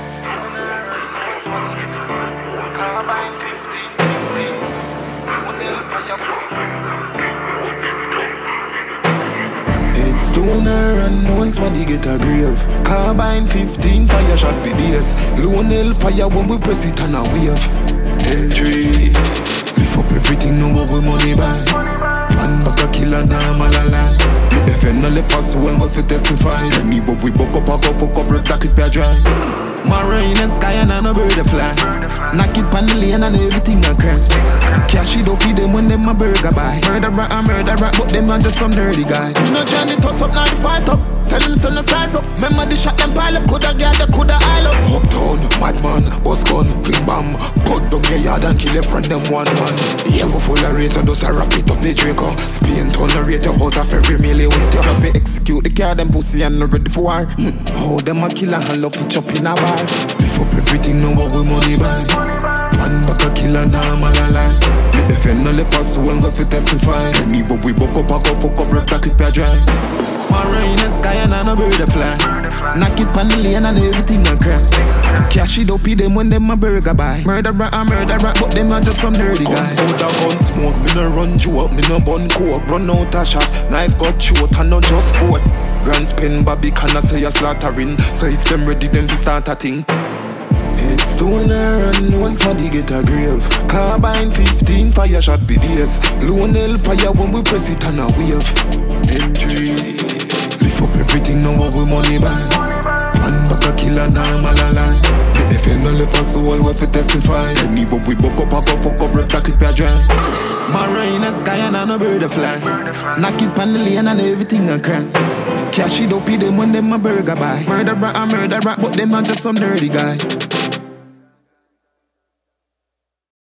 Carbine 15, 15. It's stoner and once when they get a grave. Carbine 15, fire shot videos. Lone hellfire when we press it on a wave. Entry. Lift up everything, know what we money buy. Fan back a killer, nah, malala. Me defend no left us when we fi testify. Any but we buck up, fuck up, rip that clip ya dry. Marine and sky and no bird a fly. Knock it pan the lane and everything a crack. Cash it up with them when them a burger buy. Murder rat, but them are just some nerdy guy. You know Johnny toss up, now the fight up. Tell him son the size up. Remember the shot them pile up. Coulda girl, they coulda aisle up. Uptown, madman, bus gun, fling bam. Gun down your yard and kill your friend them one. Yeah, we full of rage, so just a wrap it up the Draco. Spain turn the rate out of every million. Step up and execute the car, them pussy and not ready for war. Oh, them a killer and love it up in a bar. Lift up everything, know what we money buy. One back a killer, nah, malala. Me defend no left us, so when we fi testify. Any but we buck up, fuck up, rip that clip ya dry. Rain and sky and no bird a fly. Knock it pan the lane and everything a crack. Cash it up with them when them a burger buy. Murder rat, but them are just some nerdy guy. Gun powder, gun smoke, me no run joke, me no bun coke. Run out a shot, knife got short and no just coat. Grand spin, Bobby can I say a slaughtering. So if them ready, then we start a thing. It's stoner and once money get a grave. Carbine 15, fire shot videos. Lone hellfire when we press it on a wave. Entry. Lift up everything, know what we money buy. One back a killer, nah, malala. Me defend no left us, so all we fi testify. Any but we buck up, fuck up, rip that clip ya dry. Marine and sky and no bird a fly. Knock it pan the lane and everything a crack. Cash it up with them when them a burger buy. Murder rat, but them are just some nerdy guy.